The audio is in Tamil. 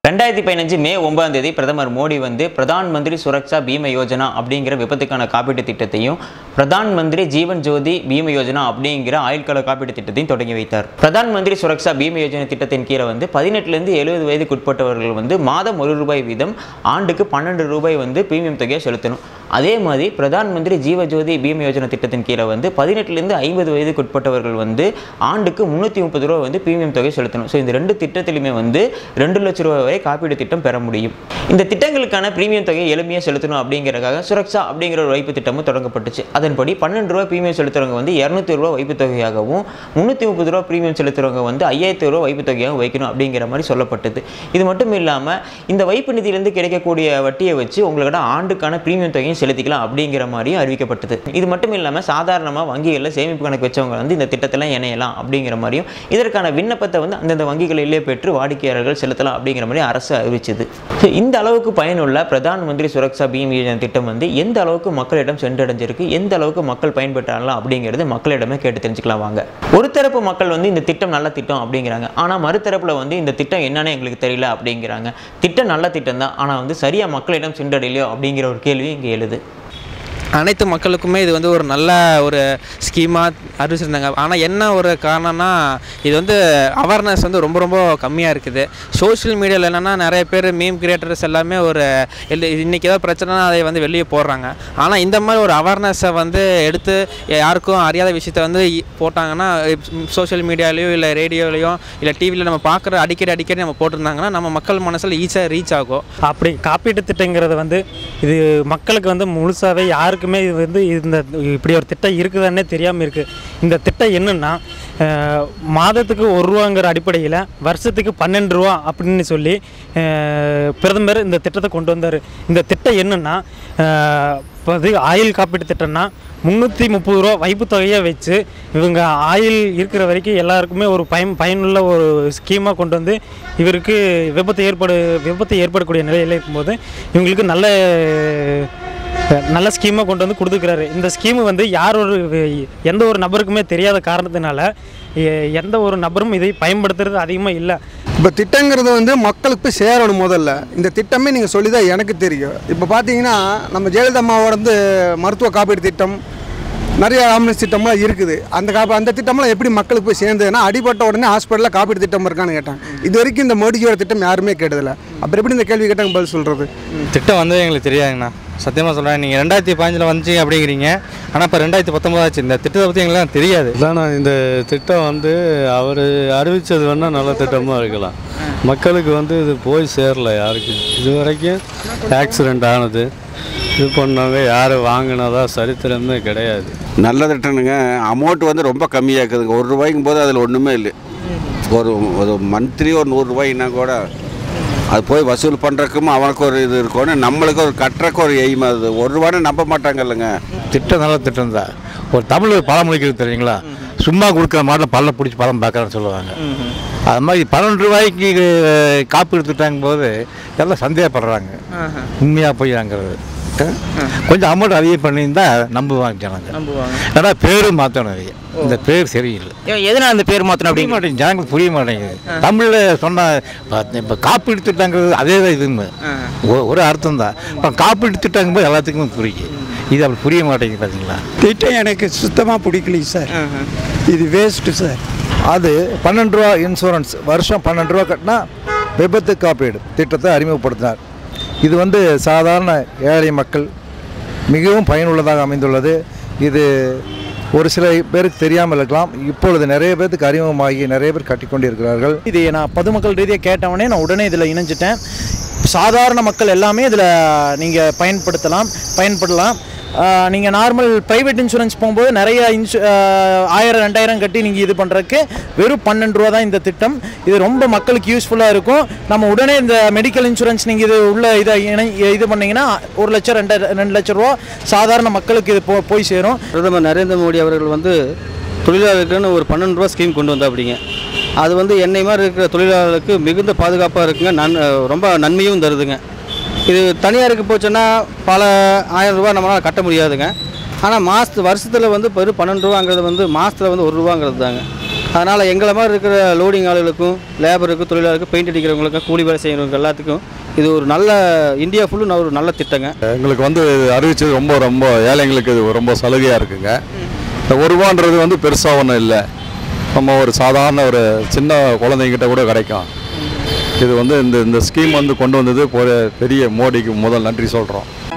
2015 மே 9ஆம் தேதி பிரதமர் மோடி வந்து பிரதான் மந்திரி சுரக்ஷா பீம யோஜனா அப்படிங்கிற விபத்துக்கான காப்பீட்டு திட்டத்தையும் பிரதான் மந்திரி ஜீவன் ஜோதி பீம யோஜனா அப்படிங்கிற ஆயுள்கால காப்பீட்டு திட்டத்தையும் தொடங்கி வைத்தார். பிரதான் மந்திரி சுரக்ஷா பீம யோஜனா திட்டத்தின் கீழே வந்து 18லிருந்து 70 வயதுக்குட்பட்டவர்கள் வந்து மாதம் ₹1 வீதம் ஆண்டுக்கு ₹12 வந்து பிரீமியம் தொகையை செலுத்தணும். அதே மாதிரி பிரதான் மந்திரி ஜீவ ஜோதி பீம யோஜனா திட்டத்தின் கீழே வந்து 18லிருந்து 50 வயதுக்குட்பட்டவர்கள் வந்து ஆண்டுக்கு ₹330 வந்து பிரீமியம் தொகை செலுத்தணும். ஸோ இந்த ரெண்டு திட்டத்திலுமே வந்து ₹2 லட்சம் வரை காப்பீடு திட்டம் பெற முடியும். இந்த திட்டங்களுக்கான பிரீமியம் தொகையை எளிமையாக செலுத்தணும் அப்படிங்கிறதுக்காக சுரக்ஷா அப்படிங்கிற ஒரு வைப்பு திட்டமும் தொடங்கப்பட்டுச்சு. அதன்படி ₹12 பிரீமியம் செலுத்துறவங்க வந்து ₹200 வைப்பு தொகையாகவும், ₹330 பிரீமியம் செலுத்துறவங்க வந்து ₹5000 வைப்பு தொகையாகவும் வைக்கணும் அப்படிங்கிற மாதிரி சொல்லப்பட்டது. இது மட்டும் இல்லாமல் இந்த வைப்பு நிதியிலிருந்து கிடைக்கக்கூடிய வட்டியை வச்சு உங்களோட ஆண்டுக்கான பிரீமியம் தொகையும் செலுத்திக்கலாம் அப்படிங்கிற மாதிரியும் அறிவிக்கப்பட்டது. இது மட்டும் இல்லாமல் சாதாரணமாக வங்கிகளில் சேமிப்பு கணக்கு வச்சவங்க வந்து இந்த திட்டத்தில் இணையலாம் அப்படிங்கிற மாதிரியும், இதற்கான விண்ணப்பத்தை வந்து அந்தந்த வங்கிகளிலே பெற்று வாடிக்கையாளர்கள் செலுத்தலாம் அப்படிங்கிற மாதிரி அரசு அறிவிச்சது. இந்த அளவுக்கு பயனுள்ள பிரதான் மந்திரி சுரக்ஷா பீம யோஜனா திட்டம் வந்து எந்த அளவுக்கு மக்களிடம் சென்றடைஞ்சிருக்கு, எந்த அளவுக்கு மக்கள் பயன்பெற்றாங்களா அப்படிங்கிறது மக்களிடமே கேட்டு தெரிஞ்சுக்கலாம் வாங்க. ஒரு தரப்பு மக்கள் வந்து இந்த திட்டம் நல்ல திட்டம் அப்படிங்கிறாங்க, ஆனால் மறுதரப்புல வந்து இந்த திட்டம் என்னன்னு எங்களுக்கு தெரியல அப்படிங்கிறாங்க. திட்டம் நல்ல திட்டம் தான், ஆனால் வந்து சரியாக மக்களிடம் சென்றடையலையோ அப்படிங்கிற ஒரு கேள்வி இங்கே எழுது. அனைத்து மக்களுக்குமே இது வந்து ஒரு நல்ல ஒரு ஸ்கீமாக அறிவிச்சிருந்தாங்க. ஆனால் என்ன ஒரு காரணம்னா, இது வந்து அவேர்னஸ் வந்து ரொம்ப ரொம்ப கம்மியாக இருக்குது. சோஷியல் மீடியாவில் என்னென்னா நிறைய பேர் மீம் கிரியேட்டர்ஸ் எல்லாமே ஒரு இன்றைக்கி ஏதாவது பிரச்சனைனா அதை வந்து வெளியே போடுறாங்க. ஆனால் இந்த மாதிரி ஒரு அவேர்னஸை வந்து எடுத்து யாருக்கும் அறியாத விஷயத்தை வந்து போட்டாங்கன்னா, சோஷியல் மீடியாலேயோ இல்லை ரேடியோலையோ இல்லை டிவியில் நம்ம பார்க்குற அடிக்கடி நம்ம போட்டிருந்தாங்கன்னா நம்ம மக்கள் மனசில் ஈஸியாக ரீச் ஆகும். அப்படி காப்பீட்டு திட்டங்கிறது வந்து இது மக்களுக்கு வந்து முழுசாகவே யாருக்குமே இது வந்து இந்த இப்படி ஒரு திட்டம் இருக்குதுன்னே தெரியாமல் இருக்குது. இந்த திட்டம் என்னென்னா, மாதத்துக்கு ₹1 அடிப்படையில் வருஷத்துக்கு ₹12 அப்படின்னு சொல்லி பிரதமர் இந்த திட்டத்தை கொண்டு வந்தார். இந்த திட்டம் என்னென்னா, அது ஆயுள் காப்பீட்டு திட்டம்னா ₹330 வைப்பு தொகையை வச்சு இவங்க ஆயுள் இருக்கிற வரைக்கும் எல்லாருக்குமே ஒரு பயனுள்ள ஒரு ஸ்கீமாக கொண்டு வந்து இவருக்கு விபத்து ஏற்படக்கூடிய நிலையில் இருக்கும்போது இவங்களுக்கு நல்ல ஸ்கீமாக கொண்டு வந்து கொடுத்துக்கிறாரு. இந்த ஸ்கீமு வந்து எந்த ஒரு நபருக்குமே தெரியாத காரணத்தினால எந்த ஒரு நபரும் இதை பயன்படுத்துறது அதிகமாக இல்லை. இப்போ திட்டங்கிறது வந்து மக்களுக்கு போய் சேரணும். முதல்ல இந்த திட்டமே நீங்கள் சொல்லி தான் எனக்கு தெரியும். இப்போ பார்த்தீங்கன்னா நம்ம ஜெயலலிதா அம்மாவோட வந்து மருத்துவ காப்பீடு திட்டம், நிறைய ஆம்புலன்ஸ் திட்டம்லாம் இருக்குது. அந்த திட்டம்லாம் எப்படி மக்களுக்கு போய் சேர்ந்ததுன்னா, அடிபட்ட உடனே ஹாஸ்பிட்டலில் காப்பீடு திட்டம் இருக்கான்னு கேட்டாங்க. இது வரைக்கும் இந்த மோடிஜியோட திட்டம் யாருமே கேட்டதில்லை. அப்புறம் எப்படி இந்த கேள்வி கேட்டாங்க பதில் சொல்கிறது? திட்டம் வந்து எங்களுக்கு தெரியாதுங்கண்ணா, சத்தியமாக சொல்கிறேன். நீங்கள் 2015 வந்துச்சு அப்படிங்கிறீங்க, ஆனால் இப்போ 2019 ஆச்சு. இந்த திட்டத்தை பற்றி எங்களுக்கு தெரியாது. இல்லைண்ணா, இந்த திட்டம் வந்து அவர் அறிவித்தது வேணால் நல்ல திட்டமாக இருக்கலாம். மக்களுக்கு வந்து இது போய் சேரல யாருக்கு. இது வரைக்கும் ஆக்சிடெண்ட் ஆனது இது பண்ணாங்க, யார் வாங்கினதா சரித்திரமே கிடையாது. நல்ல திட்டனுங்க. அமௌண்ட் வந்து ரொம்ப கம்மியாக இருக்குதுங்க. ₹1 போது அதில் ஒன்றுமே இல்லை. ஒரு மந்த்லி ஒரு ₹100 கூட அது போய் வசூல் பண்ணுறதுக்கும் அவனுக்கு ஒரு இது இருக்கணும், நம்மளுக்கு ஒரு கட்டுறக்கு ஒரு எய்ம். அது ₹1 நம்ப மாட்டாங்க இல்லைங்க. திட்டம் நல்ல திட்டம் தான். ஒரு தமிழ் பழமொழிக்கு தெரியுங்களா, சும்மா கொடுக்குற மாதிரி பல்ல பிடிச்சி பழம் பார்க்குறேன்னு சொல்லுவாங்க. அது மாதிரி ₹12 காப்பீடு திட்டாங்க போது எல்லாம் சந்தேகப்படுறாங்க, உண்மையாக போய்ங்கிறது. கொஞ்சம் அமௌண்ட் அதிகம் பண்ணியிருந்தா நம்புவாங்க ஜனங்க. ஏன்னா பேரும் மாற்றணும், இந்த பேர் சரியில்லை. எதனால் அந்த பேர் மாற்றணும் புரிய மாட்டேங்குது, ஜனங்களுக்கு புரிய மாட்டேங்குது. தமிழில் சொன்னால் இப்போ காப்பீடு திட்டங்கிறது அதே தான் இதுன்னு ஒரு அர்த்தம் தான். இப்போ காப்பீடு திட்டங்கும் போது எல்லாத்துக்குமே புரியும். இது அப்படி புரிய மாட்டேங்குது. பார்த்தீங்களா, திட்டம் எனக்கு சுத்தமாக பிடிக்கலைங்க சார். இது வேஸ்ட்டு சார். அது ₹12 இன்சூரன்ஸ், வருஷம் ₹12 கட்டினா விபத்து காப்பீடு திட்டத்தை அறிமுகப்படுத்தினார். இது வந்து சாதாரண ஏழை மக்கள் மிகவும் பயனுள்ளதாக அமைந்துள்ளது. இது ஒரு சில பேருக்கு தெரியாமல் இருக்கலாம், இப்பொழுது நிறைய பேருக்கு அறிமுகமாகி நிறைய பேர் கட்டிக்கொண்டு இருக்கிறார்கள். இது நான் பொதுமக்கள் ரீதியாக கேட்டவொடனே நான் உடனே இதில் இணைஞ்சிட்டேன். சாதாரண மக்கள் எல்லாமே இதில் நீங்கள் பயன்படலாம். நீங்கள் நார்மல் ப்ரைவேட் இன்சூரன்ஸ் போகும்போது நிறைய 1000-2000 கட்டி நீங்கள் இது பண்ணுறதுக்கு வெறும் ₹12 தான் இந்த திட்டம். இது ரொம்ப மக்களுக்கு யூஸ்ஃபுல்லாக இருக்கும். நம்ம உடனே இந்த மெடிக்கல் இன்சூரன்ஸ் நீங்கள் இது உள்ள இது பண்ணிங்கன்னா ₹1 லட்சம் ₹2 லட்சம் சாதாரண மக்களுக்கு இது போய் சேரும். பிரதமர் நரேந்திர மோடி அவர்கள் வந்து தொழிலாளர்களுக்குன்னு ஒரு ₹12 ஸ்கீம் கொண்டு வந்தா அப்படிங்க. அது வந்து என்னை மாதிரி இருக்கிற தொழிலாளர்களுக்கு மிகுந்த பாதுகாப்பாக இருக்குங்க, ரொம்ப நன்மையும் தருதுங்க. இது தனியாருக்கு போச்சுன்னா பல ₹1000 நம்மளால் கட்ட முடியாதுங்க. ஆனால் வருஷத்தில் வந்து ₹12 வந்து மாதத்தில் வந்து ₹1 தாங்க. அதனால் எங்களை மாதிரி இருக்கிற லோடிங் ஆளுகளுக்கும் லேபருக்கும் தொழிலாளருக்கும் பெயிண்ட் அடிக்கிறவங்களுக்கும் கூலி வேலை செய்கிறவங்களுக்கு எல்லாத்துக்கும் இது ஒரு நல்ல இந்தியா ஃபுல்லும் ஒரு நல்ல திட்டங்க. எங்களுக்கு வந்து அறிவிச்சது ரொம்ப ஏழைங்களுக்கு இது ரொம்ப சலுகையாக இருக்குங்க. இந்த ₹1 வந்து பெருசாக ஒன்றும் இல்லை, நம்ம ஒரு சாதாரண ஒரு சின்ன குழந்தைங்கிட்ட கூட கிடைக்கும். இது வந்து இந்த ஸ்கீம் வந்து கொண்டு வந்தது பெரிய மோடிக்கு முதல் நன்றி சொல்கிறோம்.